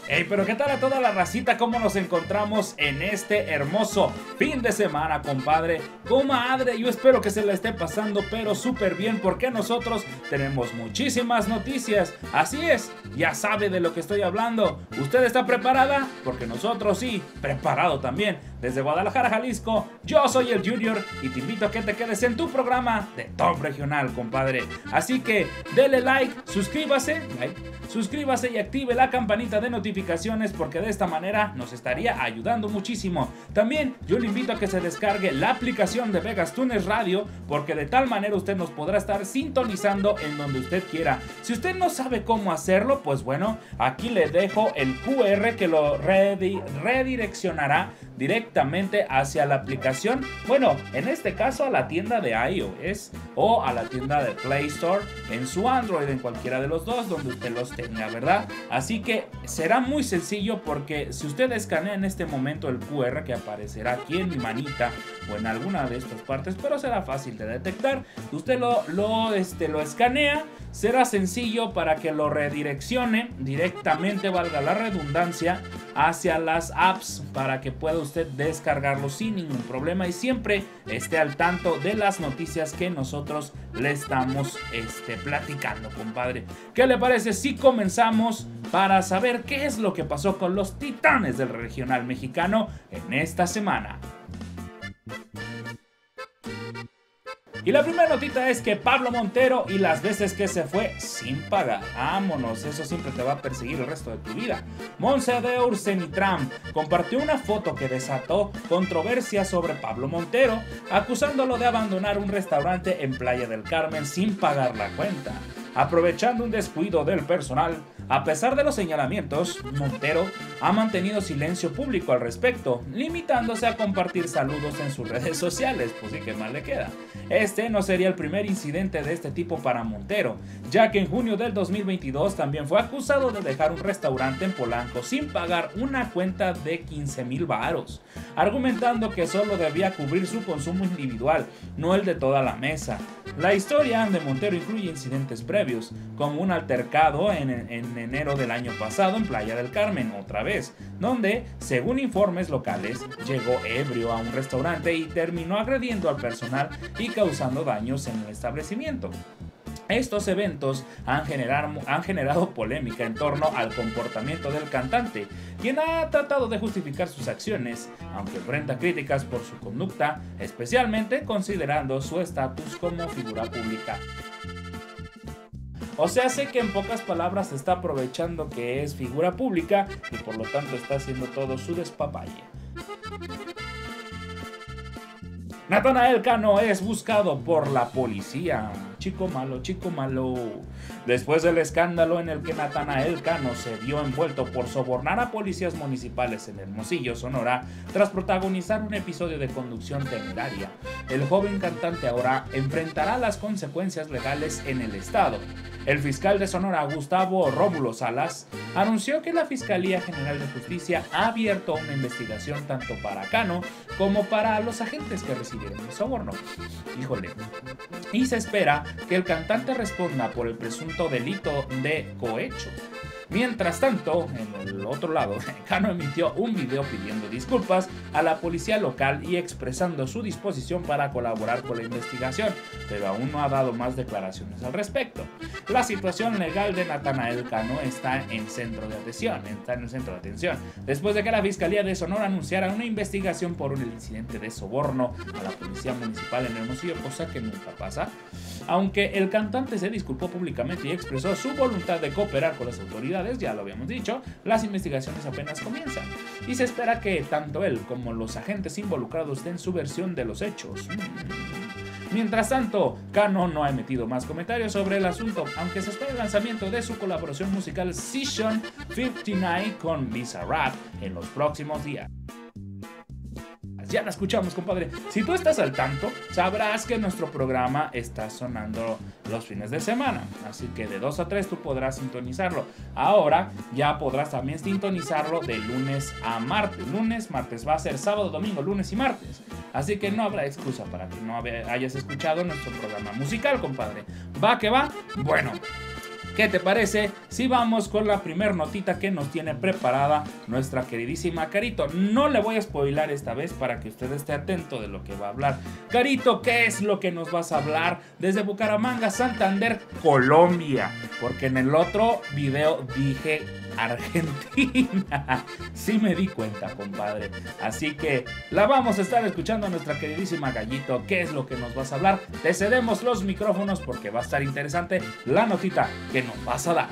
Hey, pero ¿qué tal a toda la racita? ¿Cómo nos encontramos en este hermoso fin de semana, compadre? Comadre, yo espero que se la esté pasando pero súper bien porque nosotros tenemos muchísimas noticias. Así es, ya sabe de lo que estoy hablando. ¿Usted está preparada? Porque nosotros sí, preparado también. Desde Guadalajara, Jalisco, yo soy el Junior y te invito a que te quedes en tu programa de Top Regional, compadre. Así que dele like, suscríbase y active la campanita de notificaciones porque de esta manera nos estaría ayudando muchísimo. También yo le invito a que se descargue la aplicación de Vegas Tunes Radio porque de tal manera usted nos podrá estar sintonizando en donde usted quiera. Si usted no sabe cómo hacerlo, pues bueno, aquí le dejo el QR que lo redireccionará directamente hacia la aplicación, bueno, en este caso a la tienda de iOS o a la tienda de Play Store en su Android, en cualquiera de los dos donde usted los tenga, ¿verdad? Así que será muy sencillo porque si usted escanea en este momento el QR que aparecerá aquí en mi manita o en alguna de estas partes, pero será fácil de detectar, usted lo escanea, será sencillo para que lo redireccione directamente, valga la redundancia, hacia las apps para que pueda usted descargarlo sin ningún problema y siempre esté al tanto de las noticias que nosotros le estamos platicando, compadre. ¿Qué le parece si comenzamos para saber qué es lo que pasó con los Titanes del regional mexicano en esta semana? Y la primera notita es que Pablo Montero y las veces que se fue sin pagar. Vámonos, eso siempre te va a perseguir el resto de tu vida. Montse de Ursenitram compartió una foto que desató controversia sobre Pablo Montero, acusándolo de abandonar un restaurante en Playa del Carmen sin pagar la cuenta. Aprovechando un descuido del personal, a pesar de los señalamientos, Montero ha mantenido silencio público al respecto, limitándose a compartir saludos en sus redes sociales, pues sí que mal le queda. Este no sería el primer incidente de este tipo para Montero, ya que en junio del 2022 también fue acusado de dejar un restaurante en Polanco sin pagar una cuenta de 15,000 varos, argumentando que solo debía cubrir su consumo individual, no el de toda la mesa. La historia de Montero incluye incidentes previos, como un altercado en enero del año pasado en Playa del Carmen, otra vez, donde, según informes locales, llegó ebrio a un restaurante y terminó agrediendo al personal y causando daños en el establecimiento. Estos eventos han generado polémica en torno al comportamiento del cantante, quien ha tratado de justificar sus acciones, aunque enfrenta críticas por su conducta, especialmente considerando su estatus como figura pública. O sea, sé que en pocas palabras se está aprovechando que es figura pública y por lo tanto está haciendo todo su despapalle. Natanael Cano es buscado por la policía. Chico malo, chico malo. Después del escándalo en el que Natanael Cano se vio envuelto por sobornar a policías municipales en Hermosillo, Sonora, tras protagonizar un episodio de conducción temeraria, el joven cantante ahora enfrentará las consecuencias legales en el estado. El fiscal de Sonora, Gustavo Rómulo Salas, anunció que la Fiscalía General de Justicia ha abierto una investigación tanto para Cano como para los agentes que recibieron el soborno. Híjole. Y se espera que el cantante responda por el presunto delito de cohecho. Mientras tanto, en el otro lado, Cano emitió un video pidiendo disculpas a la policía local y expresando su disposición para colaborar con la investigación, pero aún no ha dado más declaraciones al respecto. La situación legal de Natanael Cano está en el centro de atención, después de que la Fiscalía de Sonora anunciara una investigación por un incidente de soborno a la policía municipal en Hermosillo, cosa que nunca pasa. Aunque el cantante se disculpó públicamente y expresó su voluntad de cooperar con las autoridades, ya lo habíamos dicho, las investigaciones apenas comienzan y se espera que tanto él como los agentes involucrados den su versión de los hechos. Mientras tanto, Cano no ha emitido más comentarios sobre el asunto, aunque se espera el lanzamiento de su colaboración musical Session 59 con Bizarrap en los próximos días. Ya la escuchamos, compadre. Si tú estás al tanto, sabrás que nuestro programa está sonando los fines de semana. Así que de 2 a 3 tú podrás sintonizarlo. Ahora ya podrás también sintonizarlo de lunes a martes. Lunes, martes va a ser sábado, domingo, lunes y martes. Así que no habrá excusa para que no hayas escuchado nuestro programa musical, compadre. ¿Va que va? Bueno. ¿Qué te parece si vamos con la primer notita que nos tiene preparada nuestra queridísima Carito? No le voy a spoilar esta vez para que usted esté atento de lo que va a hablar. Carito, ¿qué es lo que nos vas a hablar desde Bucaramanga, Santander, Colombia? Porque en el otro video dije Argentina. Sí me di cuenta, compadre. Así que la vamos a estar escuchando a nuestra queridísima Gallito. ¿Qué es lo que nos vas a hablar? Te cedemos los micrófonos porque va a estar interesante la notita que nos vas a dar.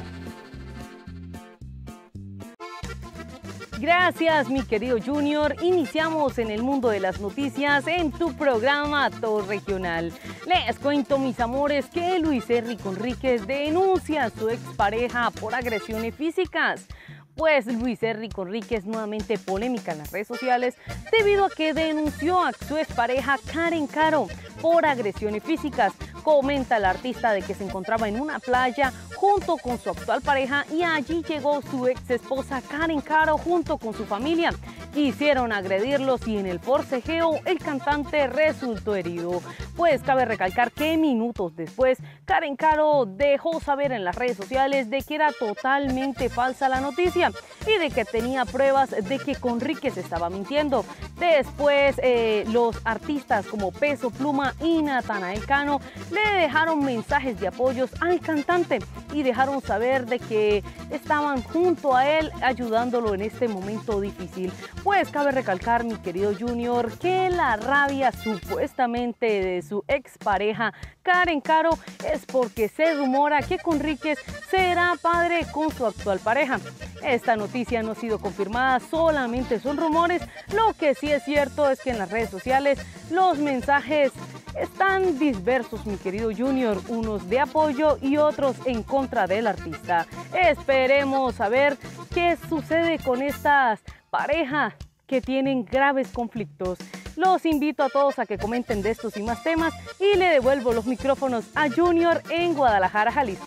Gracias, mi querido Junior. Iniciamos en el mundo de las noticias en tu programa Todo Regional. Les cuento, mis amores, que Luis R. Conríquez denuncia a su expareja por agresiones físicas. Pues Luis R. Conríquez nuevamente polémica en las redes sociales debido a que denunció a su expareja Karen Caro por agresiones físicas. Comenta el artista de que se encontraba en una playa junto con su actual pareja y allí llegó su ex esposa Karen Caro junto con su familia. Quisieron agredirlos y en el forcejeo el cantante resultó herido. Pues cabe recalcar que minutos después Karen Caro dejó saber en las redes sociales de que era totalmente falsa la noticia y de que tenía pruebas de que Conríquez estaba mintiendo. Después los artistas como Peso Pluma y Natanael Cano le dejaron mensajes de apoyos al cantante y dejaron saber de que estaban junto a él ayudándolo en este momento difícil. Pues cabe recalcar, mi querido Junior, que la rabia supuestamente de su expareja Karen Caro es porque se rumora que Conríquez será padre con su actual pareja. Esta noticia no ha sido confirmada, solamente son rumores. Lo que sí es cierto es que en las redes sociales los mensajes están dispersos, mi querido Junior, unos de apoyo y otros en contra del artista. Esperemos a ver qué sucede con estas parejas que tienen graves conflictos. Los invito a todos a que comenten de estos y más temas y le devuelvo los micrófonos a Junior en Guadalajara, Jalisco.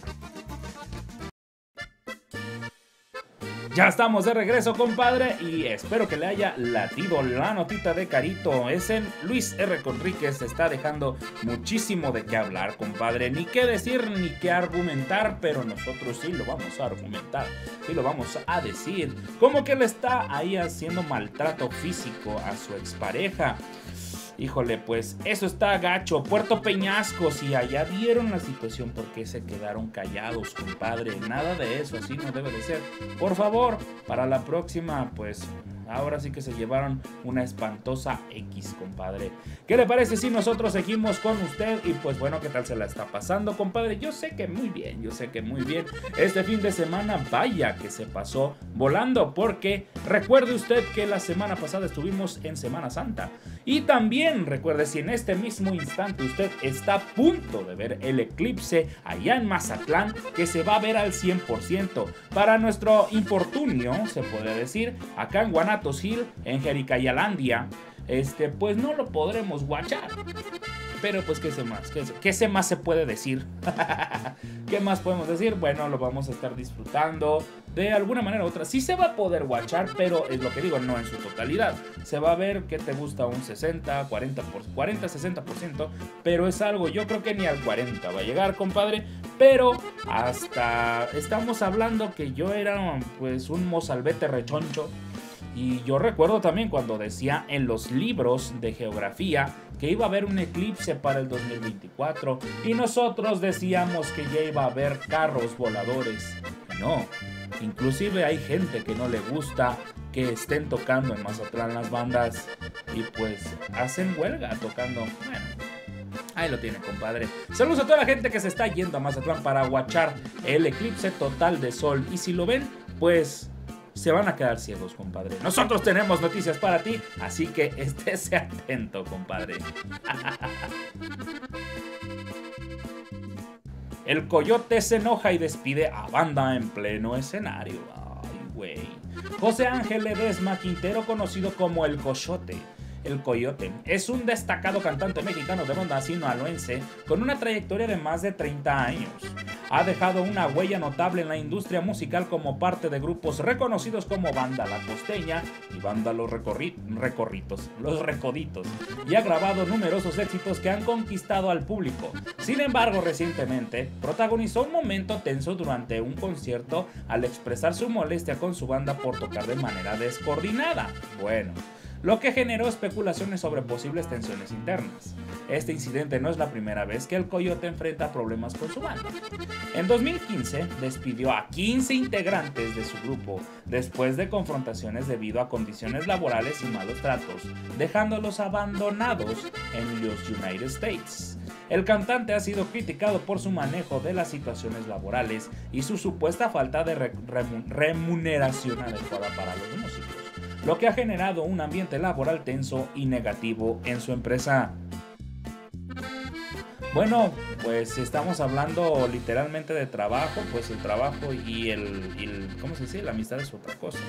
Ya estamos de regreso, compadre, y espero que le haya latido la notita de Carito. Es en Luis R. Conríquez, está dejando muchísimo de qué hablar, compadre. Ni qué decir, ni qué argumentar, pero nosotros sí lo vamos a argumentar, sí lo vamos a decir. Como que le está ahí haciendo maltrato físico a su expareja. Híjole, pues eso está gacho. Puerto Peñasco, si allá vieron la situación, ¿por qué se quedaron callados, compadre? Nada de eso, así no debe de ser. Por favor, para la próxima, pues ahora sí que se llevaron una espantosa X, compadre. ¿Qué le parece si nosotros seguimos con usted? Y pues bueno, ¿qué tal se la está pasando, compadre? Yo sé que muy bien, yo sé que muy bien. Este fin de semana, vaya que se pasó volando, porque recuerde usted que la semana pasada estuvimos en Semana Santa. Y también recuerde, si en este mismo instante usted está a punto de ver el eclipse allá en Mazatlán, que se va a ver al 100%. Para nuestro infortunio, se puede decir, acá en Guanatos-Gil, en Jericayalandia, pues no lo podremos guachar. Pero pues ¿qué más se puede decir? ¿Qué más podemos decir? Bueno, lo vamos a estar disfrutando de alguna manera u otra. Sí se va a poder guachar, pero es lo que digo, no en su totalidad. Se va a ver que te gusta un 60, 60%, pero es algo, yo creo que ni al 40 va a llegar, compadre. Pero hasta estamos hablando que yo era pues un mozalbete rechoncho. Y yo recuerdo también cuando decía en los libros de geografía que iba a haber un eclipse para el 2024 y nosotros decíamos que ya iba a haber carros voladores. No, inclusive hay gente que no le gusta que estén tocando en Mazatlán las bandas y pues hacen huelga tocando. Bueno, ahí lo tiene, compadre. Saludos a toda la gente que se está yendo a Mazatlán para guachar el eclipse total de sol. Y si lo ven, pues se van a quedar ciegos, compadre. Nosotros tenemos noticias para ti, así que estése atento, compadre. El coyote se enoja y despide a banda en pleno escenario. Ay, güey. José Ángel Ledesma Quintero, conocido como El Coyote. El Coyote es un destacado cantante mexicano de banda sinaloense con una trayectoria de más de 30 años. ha dejado una huella notable en la industria musical como parte de grupos reconocidos como Banda La Costeña y Banda Los Recoditos, y ha grabado numerosos éxitos que han conquistado al público. Sin embargo, recientemente protagonizó un momento tenso durante un concierto al expresar su molestia con su banda por tocar de manera descoordinada. Bueno, lo que generó especulaciones sobre posibles tensiones internas. Este incidente no es la primera vez que el Coyote enfrenta problemas con su banda. En 2015 despidió a 15 integrantes de su grupo después de confrontaciones debido a condiciones laborales y malos tratos, dejándolos abandonados en los United States. El cantante ha sido criticado por su manejo de las situaciones laborales y su supuesta falta de remuneración adecuada para los músicos, lo que ha generado un ambiente laboral tenso y negativo en su empresa. Bueno, pues si estamos hablando literalmente de trabajo, pues el trabajo y ¿cómo se dice? La amistad es otra cosa.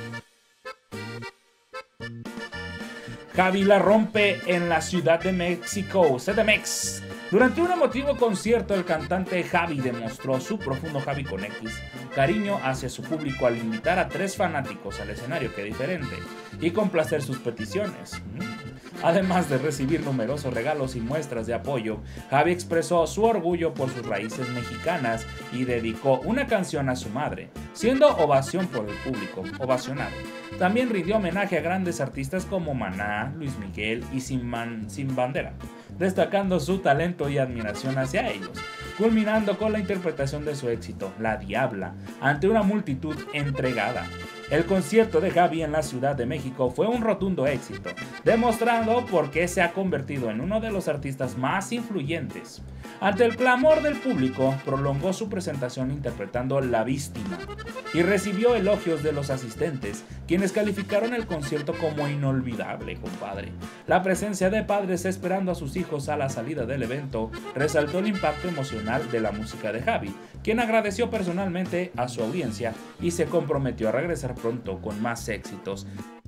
Javi la rompe en la Ciudad de México, CDMX. Durante un emotivo concierto, el cantante Javi demostró su profundo Javi con X cariño hacia su público al invitar a 3 fanáticos al escenario, que diferente, y complacer sus peticiones. Además de recibir numerosos regalos y muestras de apoyo, Javi expresó su orgullo por sus raíces mexicanas y dedicó una canción a su madre, siendo ovación por el público, ovacionado. También rindió homenaje a grandes artistas como Maná, Luis Miguel y Sin Bandera, destacando su talento y admiración hacia ellos, culminando con la interpretación de su éxito, La Diabla, ante una multitud entregada. El concierto de Javi en la Ciudad de México fue un rotundo éxito, demostrando por qué se ha convertido en uno de los artistas más influyentes. Ante el clamor del público, prolongó su presentación interpretando La Víctima y recibió elogios de los asistentes, quienes calificaron el concierto como inolvidable, compadre. La presencia de padres esperando a sus hijos a la salida del evento resaltó el impacto emocional de la música de Javi, quien agradeció personalmente a su audiencia y se comprometió a regresar pronto con más éxitos.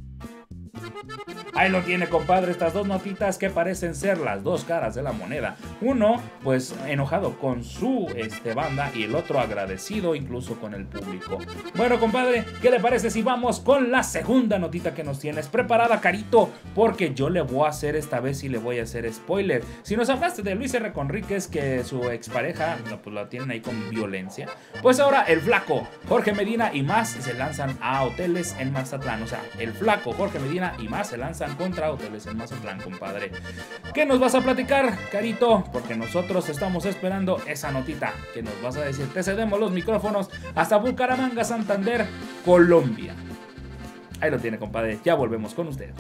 Ahí lo tiene, compadre, estas dos notitas que parecen ser las dos caras de la moneda. Uno, pues, enojado con su banda, y el otro agradecido incluso con el público. Bueno, compadre, ¿qué le parece si vamos con la segunda notita que nos tienes preparada, Carito? Porque yo le voy a hacer esta vez y le voy a hacer spoiler. Si nos hablaste de Luis R. Conríquez, que su expareja, pues la tienen ahí con violencia, pues ahora el flaco Jorge Medina y más se lanzan a hoteles en Mazatlán. O sea, el flaco Jorge Medina y más se lanzan contra hoteles en Mazatlán, compadre. ¿Qué nos vas a platicar, Carito? Porque nosotros estamos esperando esa notita que nos vas a decir. Te cedemos los micrófonos hasta Bucaramanga, Santander, Colombia. Ahí lo tiene, compadre. Ya volvemos con usted.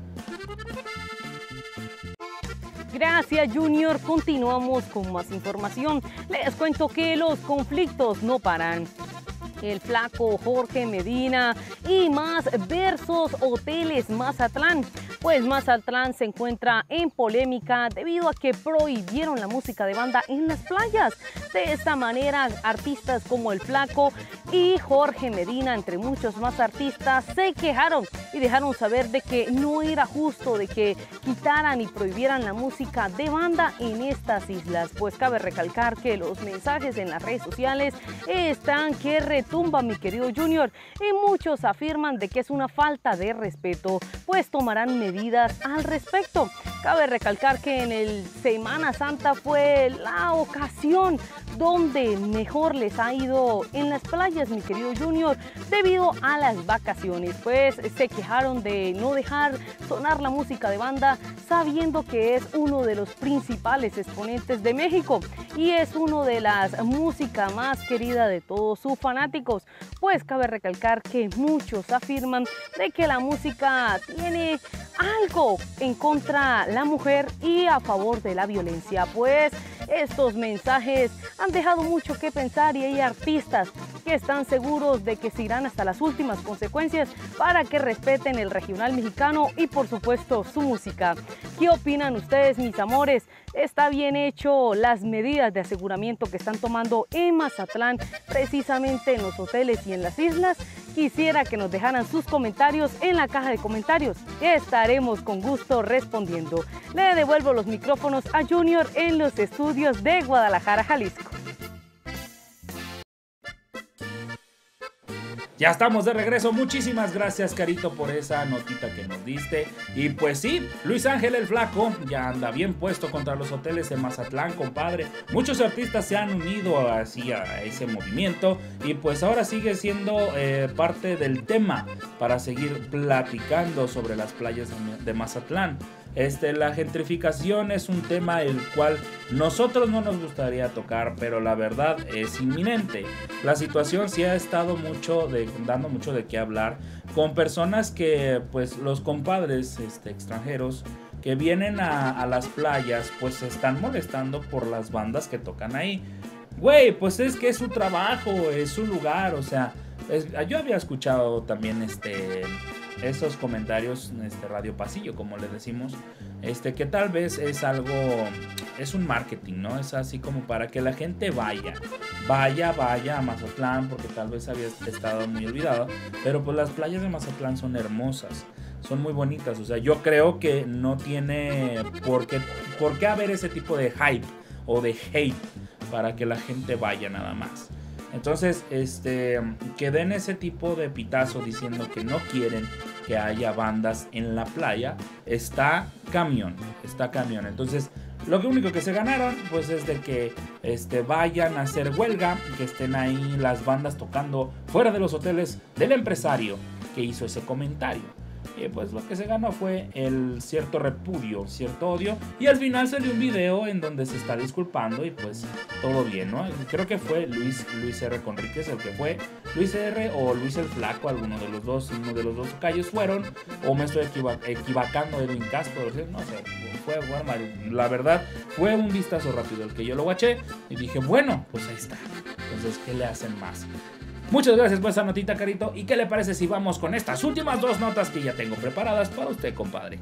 Gracias, Junior. Continuamos con más información. Les cuento que los conflictos no paran. El flaco Jorge Medina y más versus hoteles Mazatlán. Pues Mazatlán se encuentra en polémica debido a que prohibieron la música de banda en las playas. De esta manera, artistas como el flaco y Jorge Medina, entre muchos más artistas, se quejaron y dejaron saber de que no era justo de que quitaran y prohibieran la música de banda en estas islas. Pues cabe recalcar que los mensajes en las redes sociales están que retumban, mi querido Junior, y muchos afirman de que es una falta de respeto, pues tomarán medidas al respecto. Cabe recalcar que en el Semana Santa fue la ocasión donde mejor les ha ido en las playas, mi querido Junior, debido a las vacaciones. Pues se quejaron de no dejar sonar la música de banda, sabiendo que es uno de los principales exponentes de México y es uno de las músicas más queridas de todos sus fanáticos. Pues cabe recalcar que muchos afirman de que la música tiene algo en contra de la mujer y a favor de la violencia. Pues estos mensajes han dejado mucho que pensar y hay artistas que están seguros de que se irán hasta las últimas consecuencias para que respeten el regional mexicano y por supuesto su música. ¿Qué opinan ustedes, mis amores? ¿Está bien hecho las medidas de aseguramiento que están tomando en Mazatlán, precisamente en los hoteles y en las islas? Quisiera que nos dejaran sus comentarios en la caja de comentarios. Estaremos con gusto respondiendo. Le devuelvo los micrófonos a Junior en los estudios de Guadalajara, Jalisco. Ya estamos de regreso, muchísimas gracias Carito por esa notita que nos diste. Y pues sí, Luis Ángel el Flaco ya anda bien puesto contra los hoteles de Mazatlán, compadre. Muchos artistas se han unido así a ese movimiento y pues ahora sigue siendo parte del tema para seguir platicando sobre las playas de Mazatlán. La gentrificación es un tema el cual nosotros no nos gustaría tocar, pero la verdad es inminente. La situación sí ha estado dando mucho de qué hablar con personas que, pues, los compadres extranjeros que vienen a las playas, pues se están molestando por las bandas que tocan ahí. Güey, pues es que es su trabajo, es su lugar, o sea, yo había escuchado también esos comentarios, Radio Pasillo, como le decimos, que tal vez es un marketing, ¿no? Es así como para que la gente vaya a Mazatlán, porque tal vez había estado muy olvidado, pero pues las playas de Mazatlán son hermosas, son muy bonitas, o sea, yo creo que no tiene por qué haber ese tipo de hype o de hate para que la gente vaya nada más. Entonces, que den ese tipo de pitazo diciendo que no quieren que haya bandas en la playa, está camión. Entonces, lo único que se ganaron, pues, es de que vayan a hacer huelga, que estén ahí las bandas tocando fuera de los hoteles del empresario que hizo ese comentario. Y pues lo que se ganó fue el cierto repudio, cierto odio. Y al final salió un video en donde se está disculpando y pues todo bien, ¿no? Creo que fue Luis R. Conríquez el que fue. Luis R. o Luis el Flaco, uno de los dos callos fueron. O me estoy equivocando, Edwin Castro, no sé. La verdad, fue un vistazo rápido el que yo lo guaché. Y dije, bueno, pues ahí está. Entonces, ¿qué le hacen más? Muchas gracias por esa notita, Carito. ¿Y qué le parece si vamos con estas últimas dos notas que ya tengo preparadas para usted, compadre?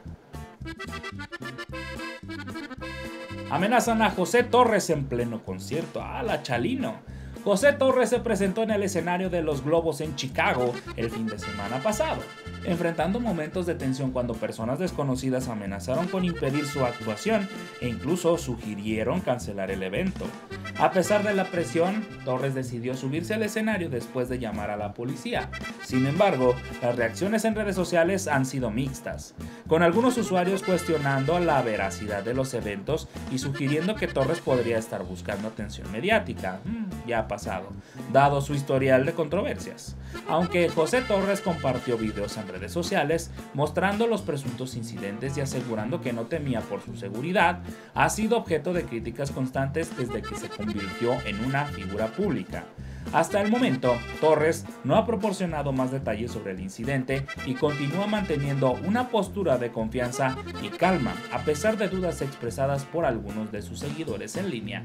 Amenazan a José Torres en pleno concierto. ¡Ah, la Chalino! José Torres se presentó en el escenario de Los Globos en Chicago el fin de semana pasado, enfrentando momentos de tensión cuando personas desconocidas amenazaron con impedir su actuación e incluso sugirieron cancelar el evento. A pesar de la presión, Torres decidió subirse al escenario después de llamar a la policía. Sin embargo, las reacciones en redes sociales han sido mixtas, con algunos usuarios cuestionando la veracidad de los eventos y sugiriendo que Torres podría estar buscando atención mediática. Ya ha pasado, dado su historial de controversias. Aunque José Torres compartió videos en redes sociales mostrando los presuntos incidentes y asegurando que no temía por su seguridad, ha sido objeto de críticas constantes desde que se convirtió en una figura pública. Hasta el momento, Torres no ha proporcionado más detalles sobre el incidente y continúa manteniendo una postura de confianza y calma, a pesar de dudas expresadas por algunos de sus seguidores en línea.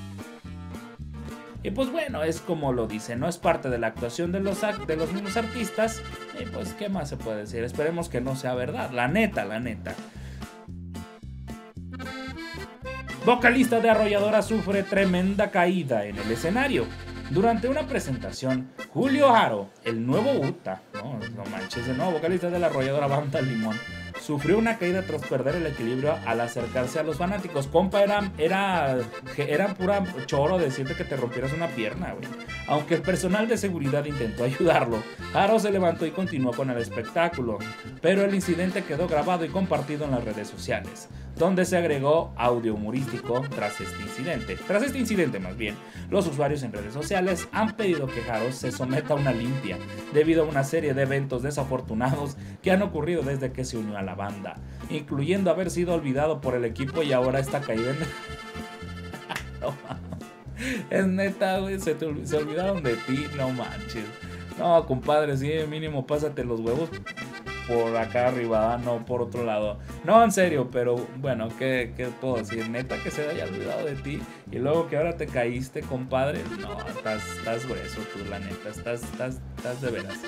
Y pues bueno, es como lo dice, no es parte de la actuación de los mismos artistas. Y pues, ¿qué más se puede decir? Esperemos que no sea verdad, la neta. Vocalista de Arrolladora sufre tremenda caída en el escenario. Durante una presentación, Julio Aro, el nuevo Uta, no manches, el nuevo vocalista de la Arrolladora Banda Limón, sufrió una caída tras perder el equilibrio al acercarse a los fanáticos. Compa, era pura choro decirte que te rompieras una pierna, güey. Aunque el personal de seguridad intentó ayudarlo, Aro se levantó y continuó con el espectáculo. Pero el incidente quedó grabado y compartido en las redes sociales, donde se agregó audio humorístico tras este incidente. Los usuarios en redes sociales han pedido que Aro se someta a una limpia, debido a una serie de eventos desafortunados que han ocurrido desde que se unió a la banda, incluyendo haber sido olvidado por el equipo y ahora está caído en... No, es neta, güey, se olvidaron de ti, no manches. No, compadre, sí, mínimo pásate los huevos por acá arriba, no por otro lado. No, en serio, pero bueno, ¿qué puedo decir? Neta que se haya olvidado de ti y luego que ahora te caíste, compadre. No, estás grueso tú, la neta, estás de veras.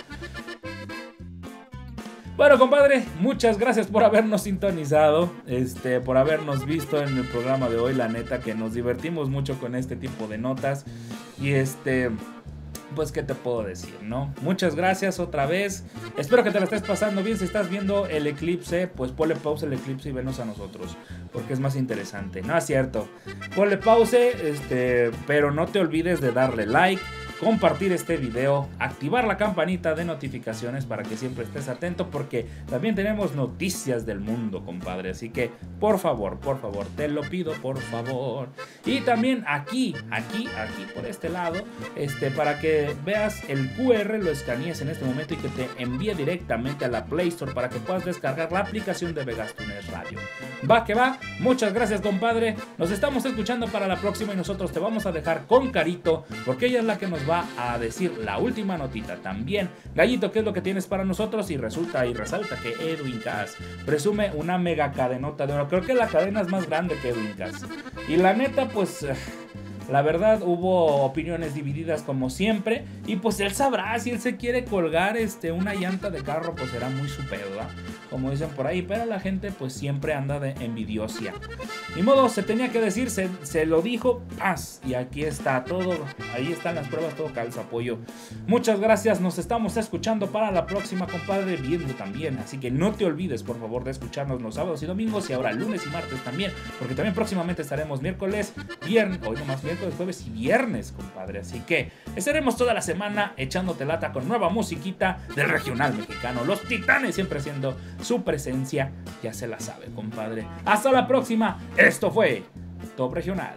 Bueno, compadre, muchas gracias por habernos sintonizado, por habernos visto en el programa de hoy. La neta que nos divertimos mucho con este tipo de notas. Y pues qué te puedo decir, ¿no? Muchas gracias otra vez. Espero que te la estés pasando bien. Si estás viendo el eclipse, pues ponle pausa el eclipse y venos a nosotros, porque es más interesante. No es cierto. Ponle pause, pero no te olvides de darle like, compartir este video, activar la campanita de notificaciones para que siempre estés atento, porque también tenemos noticias del mundo, compadre. Así que por favor, te lo pido, por favor. Y también aquí por este lado, para que veas el QR, lo escanees en este momento y que te envíe directamente a la Play Store para que puedas descargar la aplicación de Vegas Tuners Radio. Va que va. Muchas gracias, compadre. Nos estamos escuchando para la próxima y nosotros te vamos a dejar con Carito, porque ella es la que nos va a decir la última notita. También, Gallito, ¿qué es lo que tienes para nosotros? Y resulta y resalta que Edwin Cass presume una mega cadenota de oro. Creo que la cadena es más grande que Edwin Cass. Y la neta, pues... la verdad, hubo opiniones divididas como siempre. Y pues él sabrá, si él se quiere colgar una llanta de carro, pues será muy su pedo, ¿verdad? Como dicen por ahí. Pero la gente pues siempre anda de envidiosia. Ni modo, se tenía que decir, se lo dijo, paz. Y aquí está todo, ahí están las pruebas, todo calza, pollo. Muchas gracias, nos estamos escuchando para la próxima, compadre, viendo también. Así que no te olvides, por favor, de escucharnos los sábados y domingos. Y ahora lunes y martes también, porque también próximamente estaremos miércoles, viernes, hoy nomás miércoles, jueves y viernes, compadre. Así que estaremos toda la semana echándote lata con nueva musiquita del regional mexicano. Los Titanes siempre haciendo su presencia, ya se la sabe, compadre. Hasta la próxima. Esto fue Top Regional.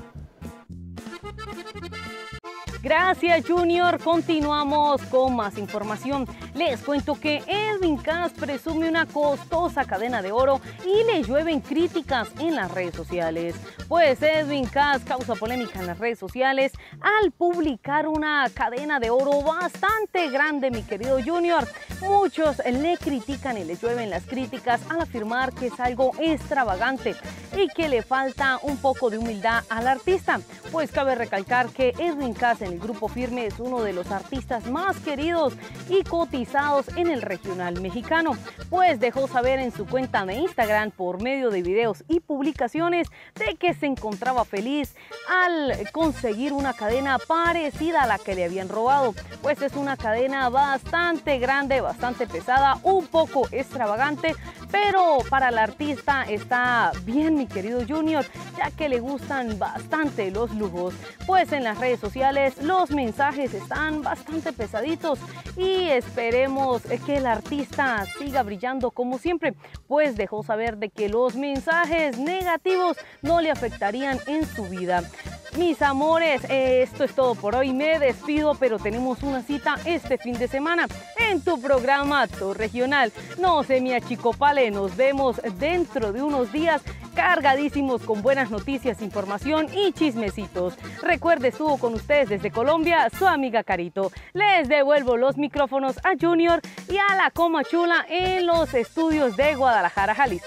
Gracias, Junior. Continuamos con más información. Les cuento que Edwin Cass presume una costosa cadena de oro y le llueven críticas en las redes sociales. Pues Edwin Cass causa polémica en las redes sociales al publicar una cadena de oro bastante grande, mi querido Junior. Muchos le critican y le llueven las críticas al afirmar que es algo extravagante y que le falta un poco de humildad al artista. Pues cabe recalcar que Edwin Cass en el Grupo Firme es uno de los artistas más queridos y cotizados en el regional mexicano, pues dejó saber en su cuenta de Instagram por medio de videos y publicaciones de que se encontraba feliz al conseguir una cadena parecida a la que le habían robado, pues es una cadena bastante grande, bastante pesada, un poco extravagante, pero para el artista está bien, mi querido Junior, ya que le gustan bastante los lujos. Pues en las redes sociales los mensajes están bastante pesaditos y esperemos que el artista siga brillando como siempre, pues dejó saber de que los mensajes negativos no le afectarían en su vida. Mis amores, esto es todo por hoy. Me despido, pero tenemos una cita este fin de semana en tu programa Top Regional. No se me achicopale, nos vemos dentro de unos días cargadísimos con buenas noticias, información y chismecitos. Recuerde, estuvo con ustedes desde Colombia su amiga Carito. Les devuelvo los micrófonos a Junior y a la Coma Chula en los estudios de Guadalajara, Jalisco.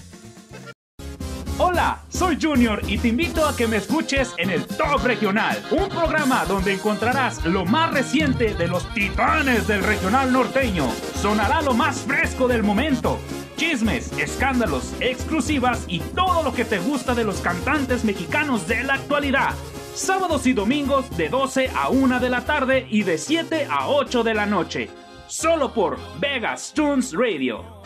Hola, soy Junior y te invito a que me escuches en el Top Regional, un programa donde encontrarás lo más reciente de los titanes del regional norteño. Sonará lo más fresco del momento, chismes, escándalos, exclusivas y todo lo que te gusta de los cantantes mexicanos de la actualidad. Sábados y domingos de 12 a 1 de la tarde y de 7 a 8 de la noche. Solo por Vegas Tuners Radio.